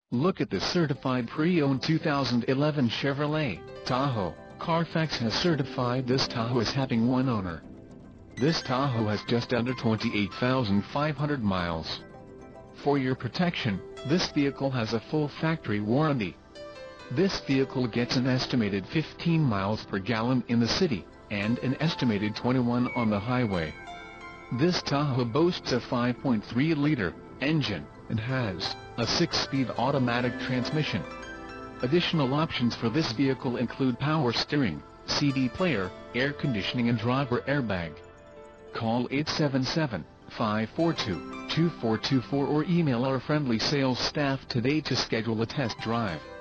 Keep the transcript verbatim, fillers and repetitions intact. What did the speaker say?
Look at this certified pre-owned two thousand eleven Chevrolet Tahoe. Carfax has certified this Tahoe as having one owner. This Tahoe has just under twenty-eight thousand five hundred miles. For your protection, this vehicle has a full factory warranty. This vehicle gets an estimated fifteen miles per gallon in the city, and an estimated twenty-one on the highway. This Tahoe boasts a five point three liter engine, and has a six-speed automatic transmission. Additional options for this vehicle include power steering, C D player, air conditioning and driver airbag. Call eight seven seven, five four two, two four two four or email our friendly sales staff today to schedule a test drive.